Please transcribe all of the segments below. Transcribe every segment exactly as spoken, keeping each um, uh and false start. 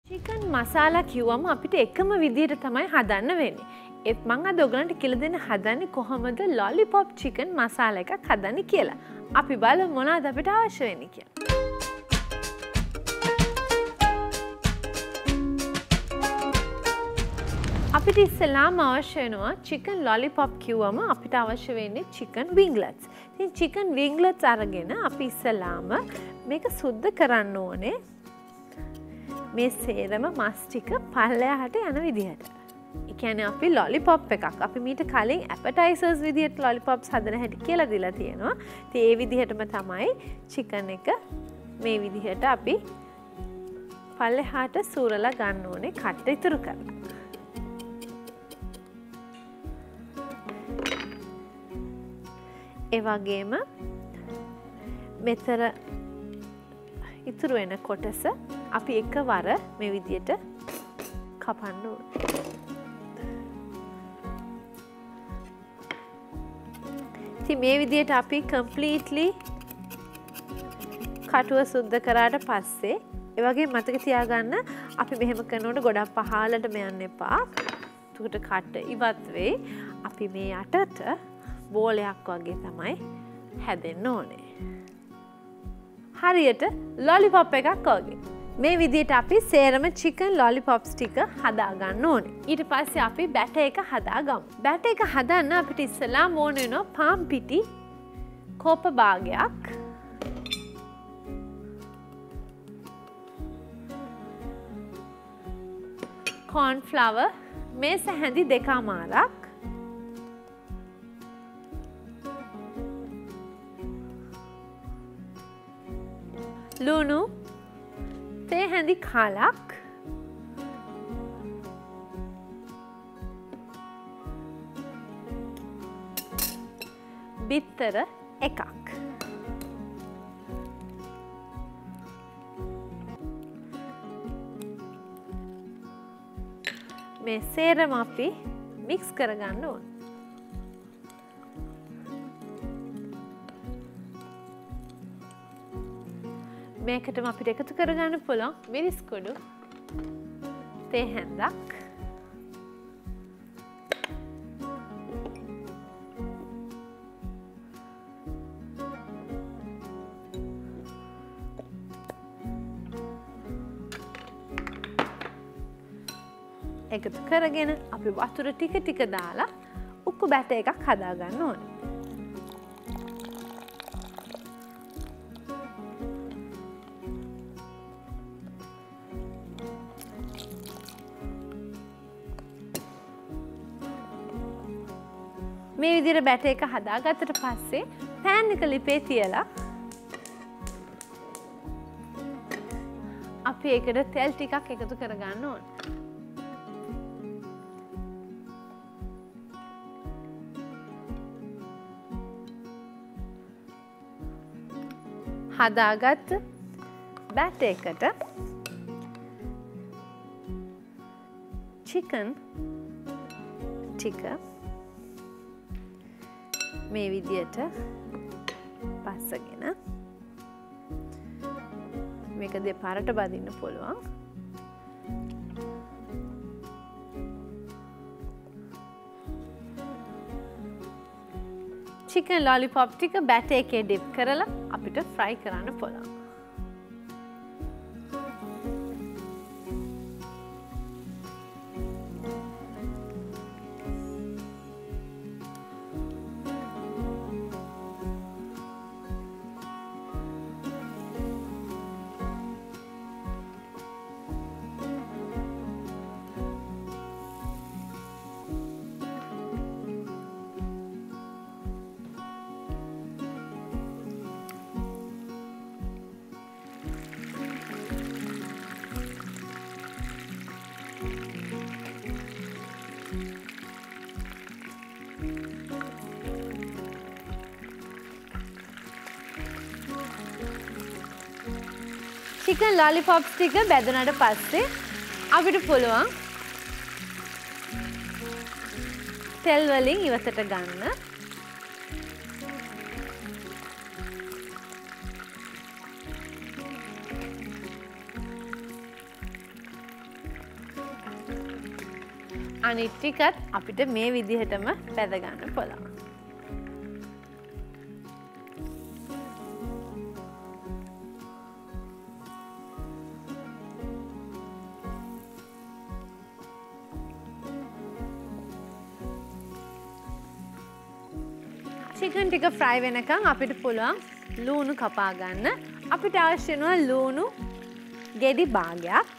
Chicken මසාලා කිව්වම අපිට එකම විදිහට තමයි හදන්න වෙන්නේ. ඒත් මම අද ඔයගලන්ට කියලා දෙන්න හදන්නේ කොහොමද lollipop chicken මසාලා එකක් හදන්නේ කියලා. අපි බලමු මොනවද අපිට අවශ්‍ය වෙන්නේ කියලා. අපිට ඉස්සෙල්ලාම අවශ්‍ය වෙනවා chicken lollipop කිව්වම අපිට අවශ්‍ය වෙන්නේ chicken winglets. ඉතින් chicken winglets අරගෙන අපි ඉස්සෙල්ලාම මේක සුද්ධ කරන්න ඕනේ. මේ සේරම මස් ටික පල්ලෙහාට යන විදිහට. ඒ කියන්නේ අපි lollipop එකක් අපි මීට කලින් appetizers විදිහට lollipops හදන හැටි කියලා දීලා තියෙනවා. ඉතින් ඒ විදිහටම තමයි chicken එක මේ විදිහට අපි පල්ලෙහාට සූරලා ගන්න ඕනේ කට්ට ඉතුරු කරලා. ඒ වගේම මෙතර ඉතුරු වෙන කොටස අපි එකවර මේ විදියට කපන්න ඕනේ. ඉතින් මේ විදියට අපි completely කටුව සුද්ධ කරාට පස්සේ ඒ වගේ මතක තියාගන්න අපි මෙහෙම කරනකොට ගොඩක් පහළටම යන්න එපා. එතකොට කට ඉවත් වෙයි. අපි මේ යටට බෝලයක් වගේ තමයි හැදෙන්න ඕනේ. හරියට lollipop එකක් වගේ. මේ විදිහට අපි සේරම chicken lollipops ටික හදා ගන්න ඕනේ. ඊට පස්සේ අපි බැටර් එක හදා ගමු. බැටර් එක හදන්න අපිට ඉස්සෙල්ලාම ඕන වෙනවා පාන් පිටි කෝප භාගයක්. corn flour මේස හැඳි දෙකමාරක්. ලුණු තේ හැඳි කාලක්. බිත්තර එකක්. මේ සේරම අපි මික්ස් කරගන්න ඕන. මේකටම අපිට එකතු කරගන්න පුළුවන් මිරිස් කුඩු තේ හැන්දක් එකතු කරගෙන අපි වතුර ටික ටික දාලා උක්කු බැට එකක් හදා ගන්න ඕනේ. මේ විදිහට බැටර් එක හදාගත්තට පස්සේ පෑන් එක ලිපේ තියලා අපි ඒකට තෙල් ටිකක් එකතු කරගන්න ඕන. හදාගත්ත බැටර් එකට chicken ටික මේ විදියට පස්සගෙන මේක දෙපාරට බදින්න පුළුවන්. chicken lollipop ටික බැටර් එකේ dip කරලා අපිට fry කරන්න පුළුවන්. chicken lollipops ටික බැදුනට පස්සේ අපිට පුළුවන් තෙල් වලින් ඉවතට ගන්න. අනිත් ටිකත් අපිට මේ විදිහටම පැද ගන්න පුළුවන්. චිකන් ටික ෆ්‍රයි වෙනකන් අපිට පුළුවන් ලූණු කපා ගන්න. අපිට අවශ්‍ය වෙනවා ලූණු ගෙඩි භාගයක්.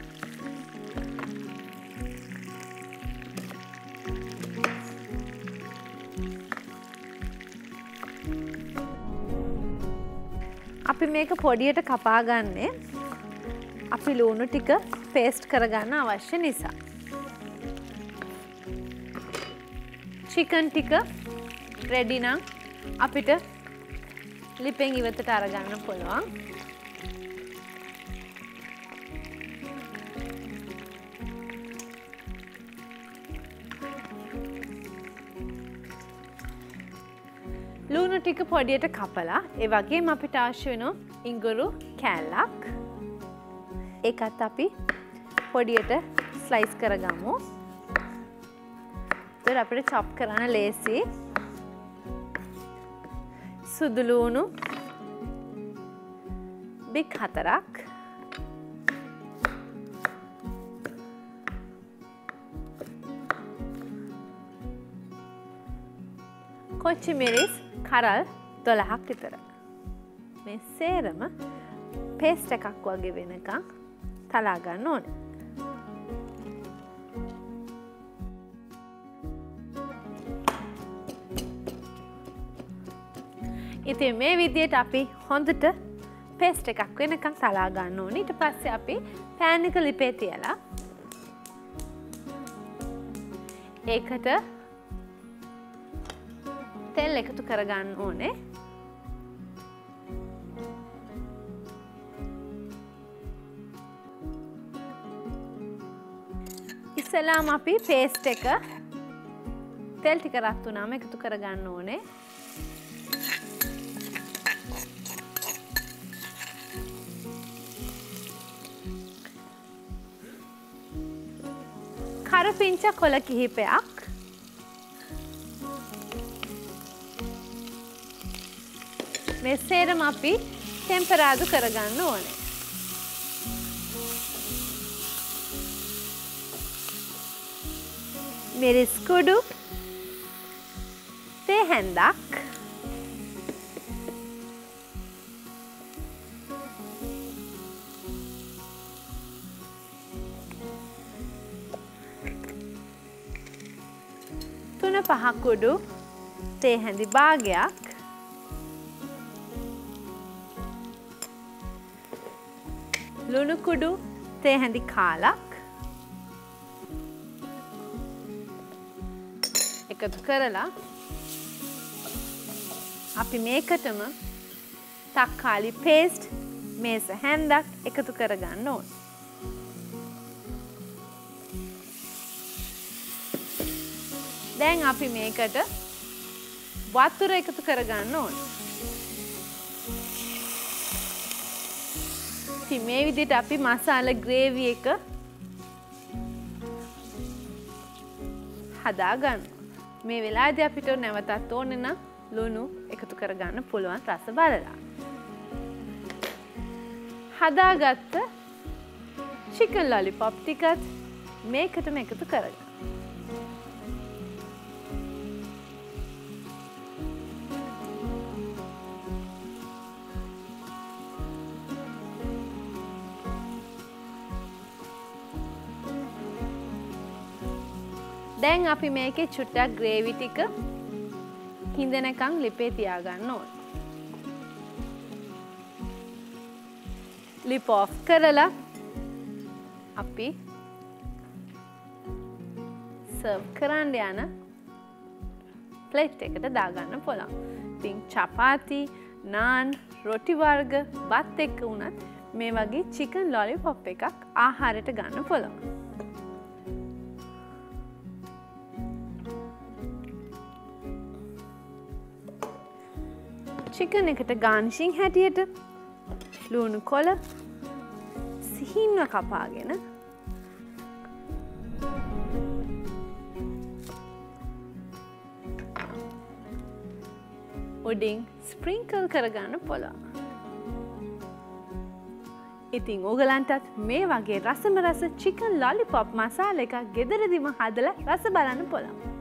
අපි මේක පොඩියට කපා ගන්නේ අපි ලූණු ටික පේස්ට් කරගන්න අවශ්‍ය නිසා. චිකන් ටික රෙඩි නම් අපිට ලිපෙන් ඉවතට අරගන්න පුළුවන්. ලූණු ටික පොඩියට කපලා ඒ වගේම අපිට අවශ්‍ය වෙනවා ඉඟුරු කෑල්ලක්. ඒකත් අපි පොඩියට ස්ලයිස් කරගමු. ඒත් අපිට චොප් කරන්න ලේසි. සුදු ලූණු බික් හතරක්. කොච්චි මිරිස් කරල් දොළහක් විතර. මේ සේරම පේස්ට් එකක් වගේ වෙනකන් තලා ගන්න ඕනේ. ඉතින් මේ විදිහට අපි හොඳට පේස්ට් එකක් වෙනකන් තලා ගන්න ඕනේ. ඊට පස්සේ අපි පෑන් එක ලිපේ තියලා ඒකට තෙල් එකතු කරගන්න ඕනේ. ඉස්සෙල්ලාම අපි පේස්ට් එක තෙල් ටික රත් වුණාම එකතු කරගන්න ඕනේ. කරපිංච කොළ කිහිපයක්. මේ සේරම අපි ටෙම්පරාදු කරගන්න ඕනේ. මිරිස් කුඩු, තේ හැන්දක්, තුන පහ කුඩු තේ හැඳි භාගයක්, ලුණු කුඩු තේ හැඳි කාලක් එකතු කරලා අපි මේකටම තක්කාලි පේස්ට් මේස හැන්දක් එකතු කරගන්න ඕන. දැන් අපි මේකට වතුර එකතු කරගන්න ඕන. ඉතින් මේ විදිහට අපි මසාලා ග්‍රේවි එක හදාගන්න. මේ වෙලාවේදී අපිට නැවතත් ඕනේ නම් ලුණු එකතු කරගන්න පුළුවන් රස බලලා. හදාගත්ත chicken lollipop ටිකත් මේකටම එකතු කරගන්න. දැන් අපි මේකේ චුට්ටක් ග්‍රේවි ටික හිඳනකම් ලිපේ තියාගන්න ඕන. ලිප් ඔෆ් කරලා අපි සර්ව් කරන්න යන ප්ලේට් එකට දාගන්න පුළුවන්. ඉතින් චපාති, නාන්, රොටි වර්ග, බත් එක්ක උනත් මේ වගේ chicken lollipop එකක් ආහාරයට ගන්න පුළුවන්. චිකන් එකට ගාර්නිෂින් හැටියට ලුණු කොළ සිහින්ව කපාගෙන උඩින් ස්ප්‍රින්කල් කරගන්න පුළුවන්. ඉතින් ඕගලන්ටත් මේ වගේ රසම රස චිකන් ලොලිපොප් මසාලා එකක් ගෙදරදිම හදලා රස බලන්න පුළුවන්.